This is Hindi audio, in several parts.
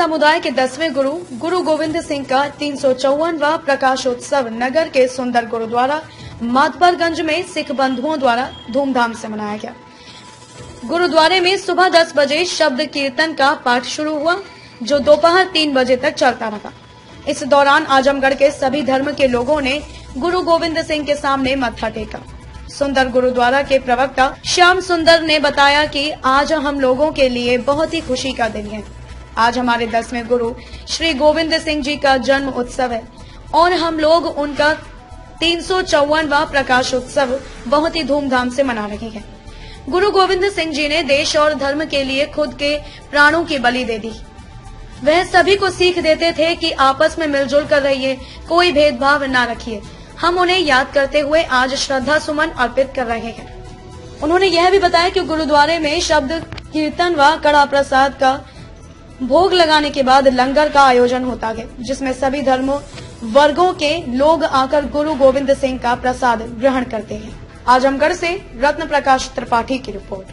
समुदाय के 10वें गुरु गुरु गोविंद सिंह का 354वां प्रकाशोत्सव नगर के सुंदर गुरुद्वारा मातबरगंज में सिख बंधुओं द्वारा धूमधाम से मनाया गया। गुरुद्वारे में सुबह 10 बजे शब्द कीर्तन का पाठ शुरू हुआ, जो दोपहर 3 बजे तक चलता रहा। इस दौरान आजमगढ़ के सभी धर्म के लोगों ने गुरु गोविंद सिंह के सामने मत्था टेका। सुंदर गुरुद्वारा के प्रवक्ता श्याम सुंदर ने बताया कि आज हम लोगों के लिए बहुत ही खुशी का दिन है। आज हमारे 10वें गुरु श्री गोविंद सिंह जी का जन्म उत्सव है और हम लोग उनका 354वां प्रकाशोत्सव बहुत ही धूमधाम से मना रहे हैं। गुरु गोविंद सिंह जी ने देश और धर्म के लिए खुद के प्राणों की बलि दे दी। वह सभी को सीख देते थे कि आपस में मिलजुल कर रहिए, कोई भेदभाव न रखिए। हम उन्हें याद करते हुए आज श्रद्धा सुमन अर्पित कर रहे हैं। उन्होंने यह भी बताया कि गुरुद्वारे में शब्द कीर्तन व कड़ा प्रसाद का भोग लगाने के बाद लंगर का आयोजन होता है, जिसमें सभी धर्मों वर्गों के लोग आकर गुरु गोविंद सिंह का प्रसाद ग्रहण करते हैं। आजमगढ़ से रत्न प्रकाश त्रिपाठी की रिपोर्ट।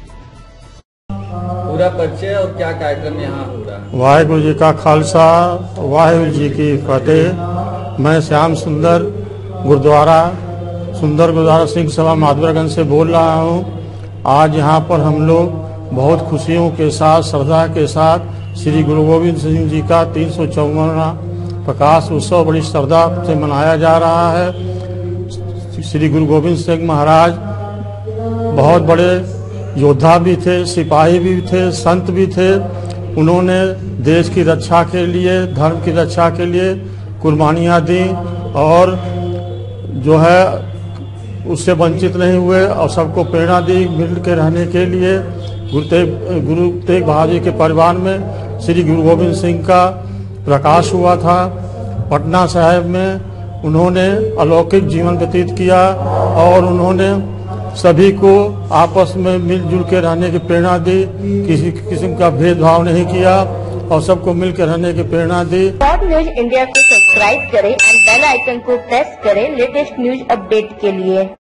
पूरा परिचय और क्या कार्यक्रम यहाँ हो रहा है? वाहिगुरु जी का खालसा, वाहिगुरु जी की फतेह। मैं श्याम सुंदर गुरुद्वारा सिंह सभा मातबरगंज से बोल रहा हूँ। आज यहाँ पर हम लोग बहुत खुशियों के साथ, श्रद्धा के साथ श्री गुरु गोविंद सिंह जी का 354वां प्रकाश उत्सव बड़ी श्रद्धा से मनाया जा रहा है। श्री गुरु गोविंद सिंह महाराज बहुत बड़े योद्धा भी थे, सिपाही भी थे, संत भी थे। उन्होंने देश की रक्षा के लिए, धर्म की रक्षा के लिए कुर्बानियाँ दी और जो है उससे वंचित नहीं हुए और सबको प्रेरणा दी मिल के रहने के लिए। गुरु तेग बहादुर के परिवार में श्री गुरु गोविंद सिंह का प्रकाश हुआ था। पटना साहिब में उन्होंने अलौकिक जीवन व्यतीत किया और उन्होंने सभी को आपस में मिलजुल के रहने की प्रेरणा दी। किसी किस्म का भेदभाव नहीं किया और सबको मिलकर रहने की प्रेरणा दी। टॉप न्यूज इंडिया को सब्सक्राइब करें और बेल आइकन को प्रेस करें लेटेस्ट न्यूज अपडेट के लिए।